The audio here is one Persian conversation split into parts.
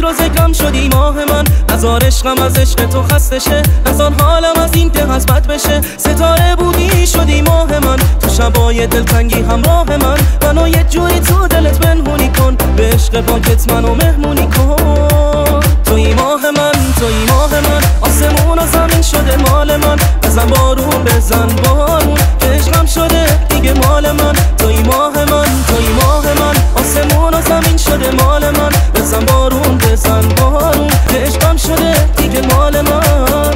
و ذکرم شدی ماه من. نزار عشقم از عشق تو خسته شه، نزار حالم از این ته از بد بشه. ستاره بودی شدی ماه من، تو شبای دلتنگی همراه من. منو یه جوری تو دلت بنهونی کن، به عشق پاکت منو مهمونی کن. توی ماه من، توی ماه من، آسمون و زمین شده مال من. بزن بارون، بزن بارون، که عشقم شده دیگه مال من. توی ماه من، توی ماه من، آسمون و زمین شده مال من. بزن بارون، بزن بارون، که عشقم شده دیگه مال من.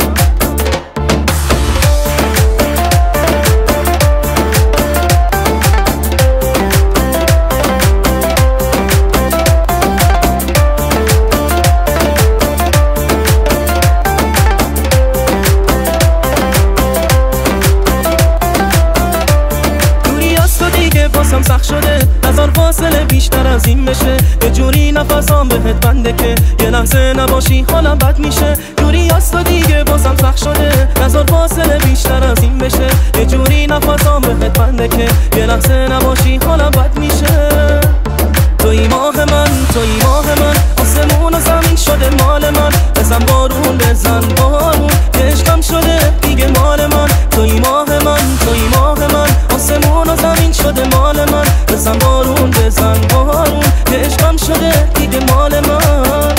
بازم سخت شده، نزار فاصله بیشتر از این بشه. یه جوری نفسام بهت بنده که یه لحظه نباشی حالم بد میشه. جوری هست و دیگه بازم سخت شده، نزار فاصله بیشتر از این بشه. یه جوری نفسام بهت بنده که یه لحظه نباشی حالم بد میشه. توی ماه من، توی ماه من، آسمون و زمین شده مال من. بزن بارون، بزن بارون، که عشقم شده دیگه مال من. توی ماه من، توی ماه من، آسمون و زمین شده مال من. بزن بارون، بزن بارون، که عشقم شده دیگه مال من.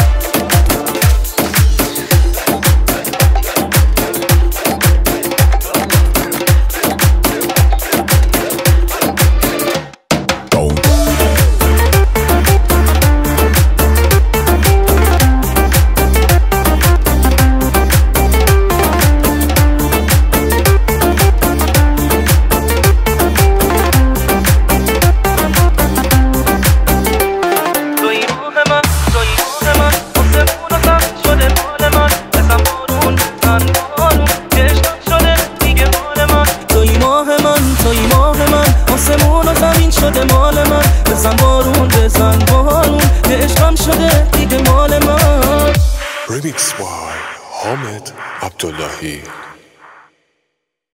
توی ماه من، آسمون و زمین شده مال من. بزن بارون، بزن بارون، که عشقم شده دیگه مال من. Remix by Hamid Abdullahi.